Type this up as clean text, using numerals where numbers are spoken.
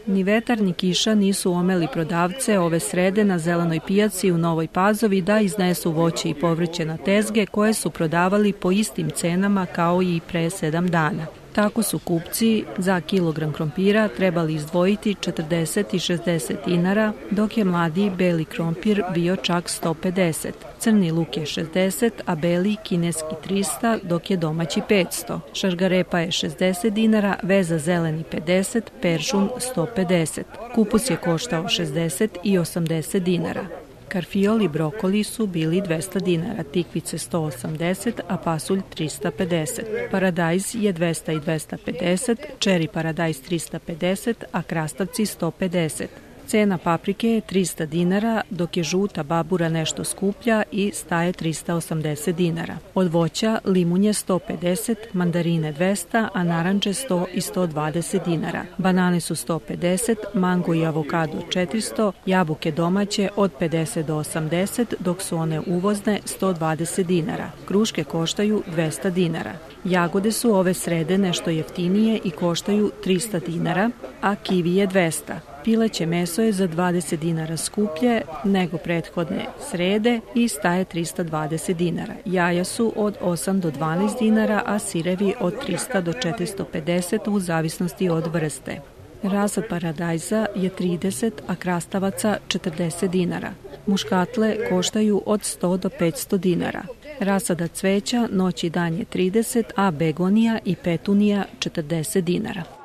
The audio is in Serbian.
Ni vetar ni kiša nisu omeli prodavce ove srede na zelenoj pijaci u Novoj Pazovi da iznesu voće i povrće na tezge koje su prodavali po istim cenama kao i pre 7 dana. Tako su kupci za kilogram krompira trebali izdvojiti 40 i 60 dinara, dok je mladi beli krompir bio čak 150. Crni luk je 60, a beli kineski 300, dok je domaći 500. Šargarepa je 60 dinara, veza zeleni 50, peržun 150. Kupus je koštao 60 i 80 dinara. Karfiol i brokoli su bili 200 dinara, tikvice 180, a pasulj 350. Paradajz je 200 i 250, čeri paradajz 350, a krastavci 150. Cena paprike je 300 dinara, dok je žuta babura nešto skuplja i staje 380 dinara. Od voća limun je 150, mandarine 200, a naranče 100 i 120 dinara. Banane su 150, mango i avokado 400, jabuke domaće od 50 do 80, dok su one uvozne 120 dinara. Kruške koštaju 200 dinara. Jagode su ove srede nešto jeftinije i koštaju 300 dinara, a kivi je 200. Pileće meso je za 20 dinara skuplje nego prethodne srede i staje 320 dinara. Jaja su od 8 do 12 dinara, a sirevi od 300 do 450 u zavisnosti od vrste. Rasad paradajza je 30, a krastavaca 40 dinara. Muškatle koštaju od 100 do 500 dinara. Rasada cveća noć i dan je 30, a begonija i petunija 40 dinara.